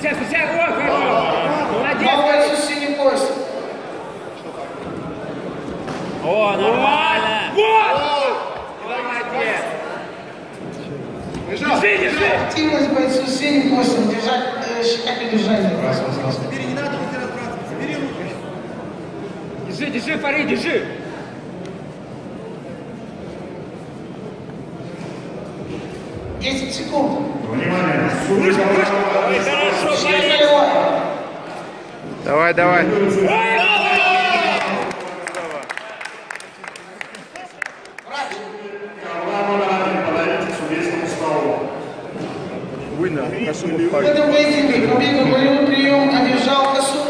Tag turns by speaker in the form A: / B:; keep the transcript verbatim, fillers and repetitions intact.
A: Встречай, встречай, о, хорошо. Молодец.
B: Новый синий пояс.
A: О, нормально. Вот. Молодец. Держи, держи.
B: Активность бойцу с синим поясом. Держать, э, считать удержание. Раз, раз, раз.
C: Бери, не надо руки разбрасываться. Бери руки.
A: Держи, держи, Фарид, держи.
B: десять секунд.
D: Внимание!
A: Ой, хорошо, Фарид.
E: Давай, давай. Winner.
B: В этом поединке победу болевой прием одержал Хасу